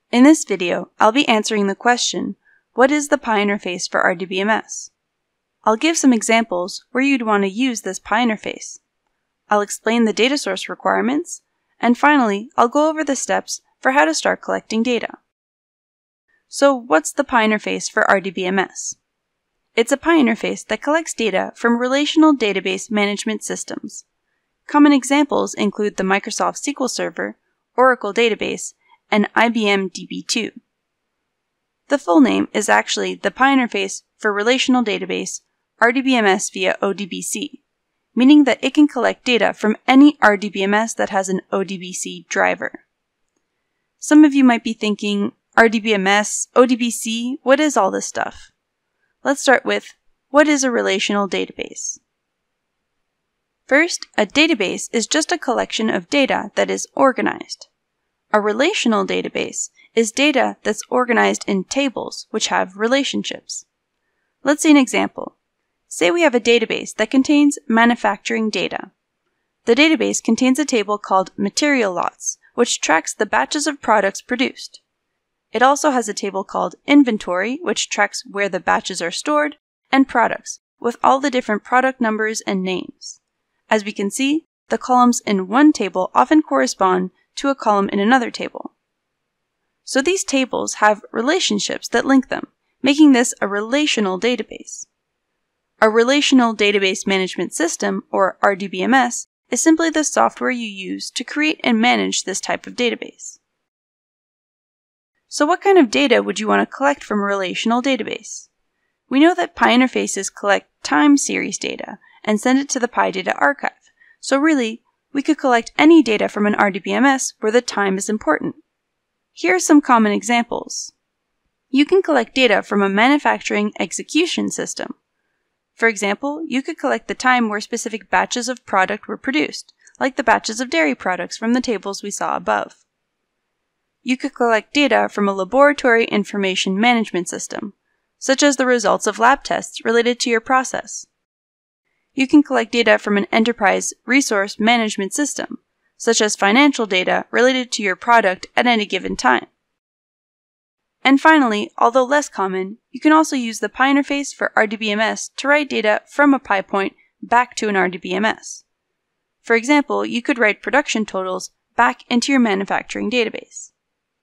In this video, I'll be answering the question, what is the PI interface for RDBMS? I'll give some examples where you'd want to use this PI interface. I'll explain the data source requirements, and finally, I'll go over the steps for how to start collecting data. So what's the PI interface for RDBMS? It's a PI interface that collects data from Relational Database Management Systems. Common examples include the Microsoft SQL Server, Oracle Database, and IBM DB2. The full name is actually the PI interface for Relational Database RDBMS via ODBC, meaning that it can collect data from any RDBMS that has an ODBC driver. Some of you might be thinking, RDBMS, ODBC, what is all this stuff? Let's start with, what is a relational database? First, a database is just a collection of data that is organized. A relational database is data that's organized in tables which have relationships. Let's see an example. Say we have a database that contains manufacturing data. The database contains a table called material lots, which tracks the batches of products produced. It also has a table called inventory, which tracks where the batches are stored, and products, with all the different product numbers and names. As we can see, the columns in one table often correspond to a column in another table. So these tables have relationships that link them, making this a relational database. A Relational Database Management System, or RDBMS, is simply the software you use to create and manage this type of database. So what kind of data would you want to collect from a relational database? We know that PI interfaces collect time series data and send it to the PI data archive, so really, we could collect any data from an RDBMS where the time is important. Here are some common examples. You can collect data from a manufacturing execution system. For example, you could collect the time where specific batches of product were produced, like the batches of dairy products from the tables we saw above. You could collect data from a laboratory information management system, such as the results of lab tests related to your process. You can collect data from an enterprise resource management system, such as financial data related to your product at any given time. And finally, although less common, you can also use the PI interface for RDBMS to write data from a PI point back to an RDBMS. For example, you could write production totals back into your manufacturing database.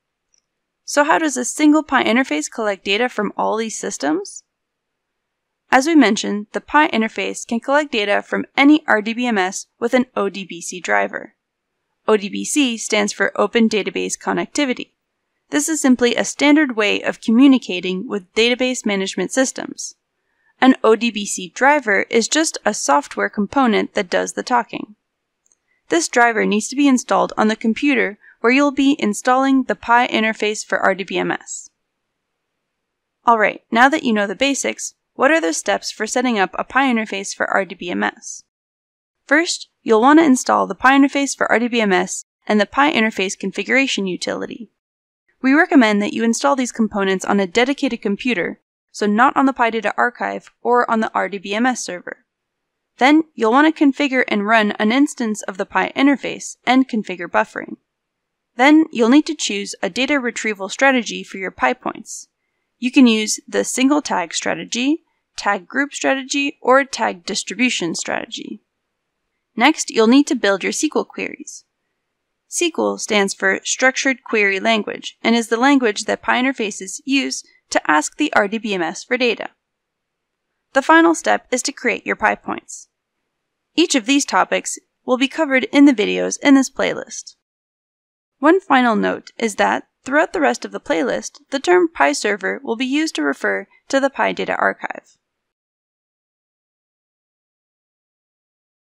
So how does a single PI interface collect data from all these systems? As we mentioned, the PI interface can collect data from any RDBMS with an ODBC driver. ODBC stands for Open Database Connectivity. This is simply a standard way of communicating with database management systems. An ODBC driver is just a software component that does the talking. This driver needs to be installed on the computer where you'll be installing the PI interface for RDBMS. Alright, now that you know the basics, what are the steps for setting up a PI interface for RDBMS? First, you'll want to install the PI interface for RDBMS and the PI interface configuration utility. We recommend that you install these components on a dedicated computer, so not on the PI data archive or on the RDBMS server. Then, you'll want to configure and run an instance of the PI interface and configure buffering. Then, you'll need to choose a data retrieval strategy for your PI points. You can use the single tag strategy, tag group strategy, or tag distribution strategy. Next, you'll need to build your SQL queries. SQL stands for Structured Query Language and is the language that PI interfaces use to ask the RDBMS for data. The final step is to create your PI points. Each of these topics will be covered in the videos in this playlist. One final note is that, throughout the rest of the playlist, the term PI server will be used to refer to the PI data archive.